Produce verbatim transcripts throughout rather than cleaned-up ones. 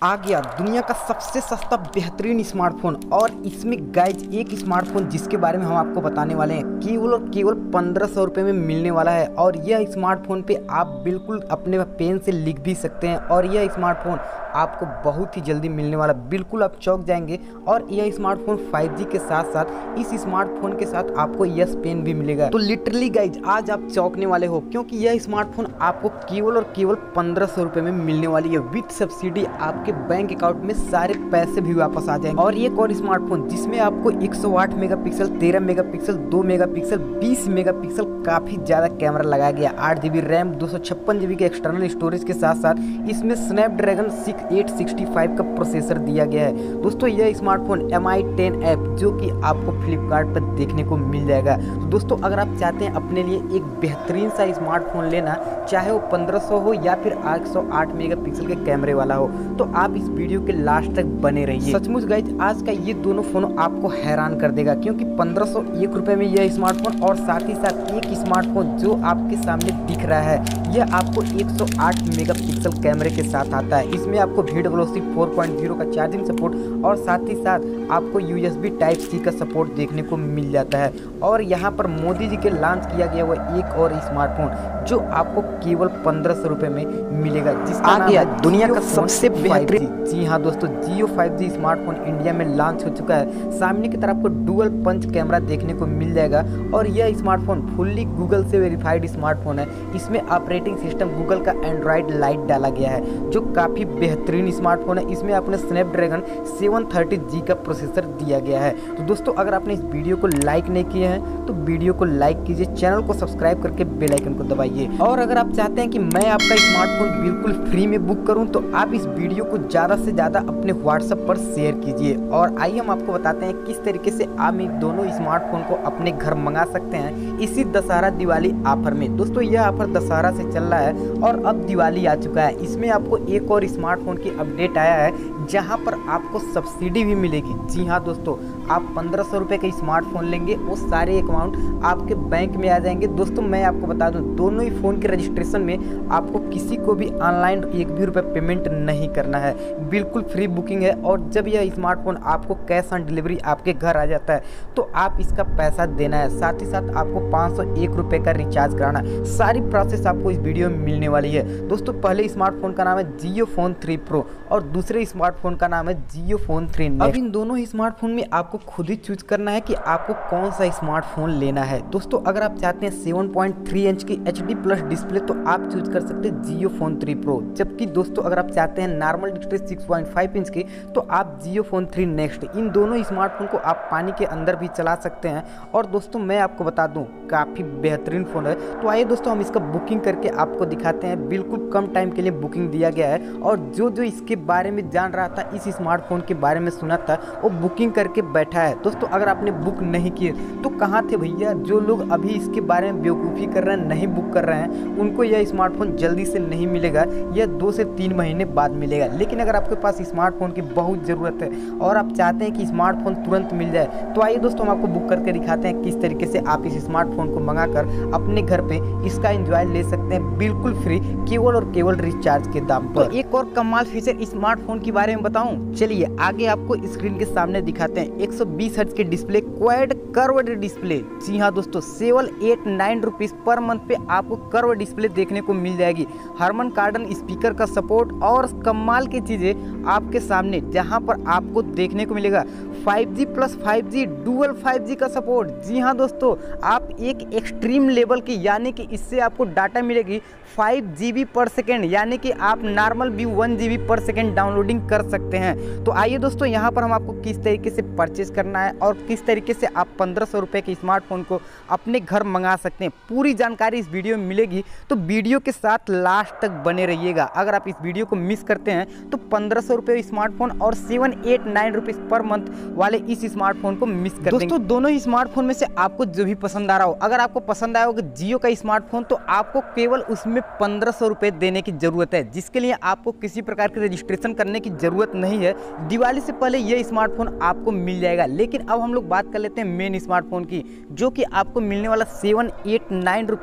आ गया दुनिया का सबसे सस्ता बेहतरीन स्मार्टफोन। और इसमें गाइज एक स्मार्टफोन जिसके बारे में हम आपको बताने वाले हैं केवल और केवल पंद्रह सौ रुपये में मिलने वाला है। और यह स्मार्टफोन पे आप बिल्कुल अपने पेन से लिख भी सकते हैं। और यह स्मार्टफोन आपको बहुत ही जल्दी मिलने वाला, बिल्कुल आप चौंक जाएंगे। और यह स्मार्टफोन फाइव जी के साथ साथ इस स्मार्टफोन के साथ आपको यस पेन भी मिलेगा। तो लिटरली गाइज आज आप चौंकने वाले हो, क्योंकि यह स्मार्टफोन आपको केवल और केवल पंद्रह सौ रुपये में मिलने वाली है। विद सब्सिडी आपके बैंक अकाउंट में सारे पैसे भी वापस आ जाएंगे। और ये और स्मार्टफोन जिसमें आपको एक सौ आठ मेगापिक्सल, तेरह मेगापिक्सल, दो मेगापिक्सल, बीस मेगापिक्सल काफी ज्यादा कैमरा लगाया गया, आठ जीबी रैम, दो सौ छप्पन जीबी के एक्सटर्नल स्टोरेज के साथ साथ इसमें Snapdragon six eight sixty five का प्रोसेसर दिया गया है। दोस्तों यह smartphone M I ten app जो कि आपको फ्लिपकार्ट पर देखने को मिल जाएगा। तो दोस्तों अगर आप चाहते हैं अपने लिए एक बेहतरीन सा स्मार्टफोन लेना, चाहे वो पंद्रह सौ हो या फिर एक सौ आठ मेगापिक्सल के कैमरे वाला हो, तो आप इस वीडियो के लास्ट तक बने रहिए। सचमुच गाइज आज का ये दोनों फोन आपको हैरान कर देगा, क्योंकि पंद्रह सौ एक रुपए में यह स्मार्टफोन और साथ ही साथ एक स्मार्टफोन जो आपके सामने दिख रहा है यह आपको एक सौ आठ मेगापिक्सल कैमरे के साथ आता है। इसमें आपको V W C four point zero का चार्जिंग सपोर्ट और साथ ही साथ आपको U S B type C का सपोर्ट देखने को मिल जाता है। और यहाँ पर मोदी जी के लॉन्च किया गया वो एक और स्मार्टफोन जो आपको केवल पंद्रह सौ रुपए में मिलेगा, जिसका नाम है दुनिया का सबसे बेहतरीन। जी हाँ दोस्तों, Jio five G smartphone India में लॉन्च हो चुका है। सामने की तरफ आपको डुअल पंच कैमरा देखने को मिल जाएगा। और यह स्मार्टफोन फुल्ली गूगल से वेरीफाइड स्मार्टफोन है। इसमें ऑपरेटिंग सिस्टम गूगल का एंड्रॉइड लाइट डाला गया है जो काफ़ी बेहतरीन स्मार्टफोन है। इसमें आपने स्नैपड्रैगन सेवन थर्टी जी का प्रोसेसर दिया गया है। तो दोस्तों अगर आपने इस वीडियो को लाइक नहीं किए हैं तो वीडियो को लाइक कीजिए, चैनल को सब्सक्राइब करके बेल आइकन को दबाइए। और अगर आप चाहते हैं कि मैं आपका स्मार्टफोन बिल्कुल फ्री में बुक करूं तो आप इस वीडियो को ज़्यादा से ज़्यादा अपने व्हाट्सएप पर शेयर कीजिए। और आइए हम आपको बताते हैं किस तरीके से आप इन दोनों स्मार्टफोन को अपने घर मंगा सकते हैं इसी दशहरा दिवाली ऑफर में। दोस्तों यह ऑफर दशहरा से चल रहा है और अब दिवाली आ चुका है। इसमें आपको एक और स्मार्टफोन की अपडेट आया है जहां पर आपको सब्सिडी भी मिलेगी। जी हाँ दोस्तों, आप पंद्रह सौ रुपये का स्मार्टफोन लेंगे, वो सारे अकाउंट आपके बैंक में आ जाएंगे। दोस्तों मैं आपको बता दूं दोनों ही फ़ोन के रजिस्ट्रेशन में आपको किसी को भी ऑनलाइन एक भी रुपये पेमेंट नहीं करना है, बिल्कुल फ्री बुकिंग है। और जब यह स्मार्टफोन आपको कैश ऑन डिलीवरी आपके घर आ जाता है तो आप इसका पैसा देना है, साथ ही साथ आपको पाँच सौ एक रुपये का रिचार्ज कराना है। सारी प्रोसेस आपको इस वीडियो में मिलने वाली है। दोस्तों पहले स्मार्टफोन का नाम है जियो फोन थ्री प्रो और दूसरे स्मार्टफोन का नाम है जियो फोन थ्री नेक्स्ट। अब इन दोनों ही स्मार्टफोन में आपको खुद ही चूज करना है कि आपको कौन सा स्मार्टफोन लेना है। दोस्तों अगर आप चाहते हैं सेवन पॉइंट थ्री इंच की एच डी प्लस डिस्प्ले तो आप चूज कर सकते हैं जियो फोन थ्री प्रो। जबकि दोस्तों अगर आप चाहते हैं normal display six point five inch की तो आप जियो फोन थ्री नेक्स्ट। इन दोनों स्मार्टफोन को आप पानी के अंदर भी चला सकते हैं। और दोस्तों मैं आपको बता दूं काफ़ी बेहतरीन फ़ोन है। तो आइए दोस्तों हम इसका बुकिंग करके आपको दिखाते हैं। बिल्कुल कम टाइम के लिए बुकिंग दिया गया है और जो जो इसके बारे में जान रहा था, इस स्मार्टफोन के बारे में सुना था, वो बुकिंग करके बैठा है। दोस्तों अगर आपने बुक नहीं किए तो कहाँ थे भैया? जो लोग अभी इसके बारे में बेवकूफ़ी कर रहे हैं, नहीं बुक कर रहे हैं, उनको यह स्मार्टफोन जल्दी से नहीं मिलेगा, यह दो से तीन महीने बाद मिलेगा। लेकिन अगर आपके पास स्मार्टफोन की बहुत ज़रूरत है और आप चाहते हैं कि स्मार्टफोन तुरंत मिल जाए तो आइए दोस्तों हम आपको बुक करके दिखाते हैं किस तरीके से आप इस स्मार्टफोन को मंगाकर अपने घर पे इसका एंजॉय ले सकते हैं बिल्कुल फ्री, केवल और केवल रिचार्ज के दाम पर। तो एक और कमाल फीचर स्मार्टफोन के बारे में बताऊं, चलिए आगे आपको स्क्रीन के सामने दिखाते हैं। एक सौ बीस हर्ट्ज के डिस्प्ले, क्वाड कर्व्ड डिस्प्ले। जी हाँ दोस्तों, seven eight nine rupees per month पे आपको कर्व डिस्प्ले देखने को मिल जाएगी। हारमन कार्डन स्पीकर का सपोर्ट और कमाल की चीजें आपके सामने, जहां पर आपको देखने को मिलेगा five G plus five G dual five G का सपोर्ट। जी हाँ दोस्तों, आप एक एक्सट्रीम लेवल की, यानी कि इससे आपको डाटा मिलेगी five G B per second, यानी कि आप नॉर्मल भी one G B per second downloading कर सकते हैं। तो आइए दोस्तों यहाँ पर हम आपको किस तरीके से परचेज करना है और किस तरीके से आप पंद्रह सौ रुपये के स्मार्टफोन को अपने घर मंगा सकते हैं, पूरी जानकारी इस वीडियो में मिलेगी। तो वीडियो के साथ लास्ट तक बने रहिएगा। अगर आप इस वीडियो को मिस करते हैं तो पंद्रह सौ रुपये स्मार्टफोन और seven eight nine rupees per month वाले इस स्मार्टफोन को मिस कर देंगे। दोस्तों दोनों ही स्मार्टफोन में से आपको जो भी पसंद आ रहा हो, अगर आपको पसंद आया होगा जियो का स्मार्टफोन तो आपको केवल उसमें पंद्रह सौ रुपये देने की जरूरत है, जिसके लिए आपको किसी प्रकार की रजिस्ट्रेशन करने की जरूरत नहीं है। दिवाली से पहले यह स्मार्टफोन आपको मिल जाएगा। लेकिन अब हम लोग बात कर लेते हैं मेन स्मार्टफोन की, जो कि आपको मिलने वाला seven eight nine rupees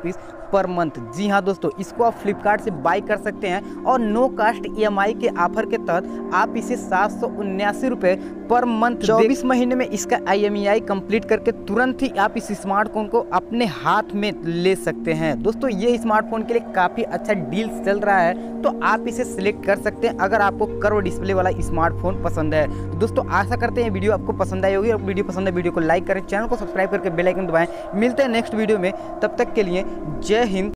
per month. जी हाँ दोस्तों, इसको आप फ्लिपकार्ट से बाई कर सकते हैं और no cost E M I के ऑफर के तहत आप इसे सात सौ उन्यासी रुपये पर मंथ चौबीस महीने में इसका I M E I complete करके तुरंत ही आप इस स्मार्टफोन को अपने हाथ में ले सकते हैं। दोस्तों ये स्मार्टफोन के लिए काफ़ी अच्छा डील चल रहा है, तो आप इसे सिलेक्ट कर सकते हैं अगर आपको कर्व डिस्प्ले वाला स्मार्टफोन पसंद है। तो दोस्तों आशा करते हैं वीडियो आपको पसंद आई होगी, और वीडियो पसंद है वीडियो को लाइक करें, चैनल को सब्सक्राइब करके बेल आइकन दबाएं। मिलते हैं नेक्स्ट वीडियो में, तब तक के लिए जय हिंद।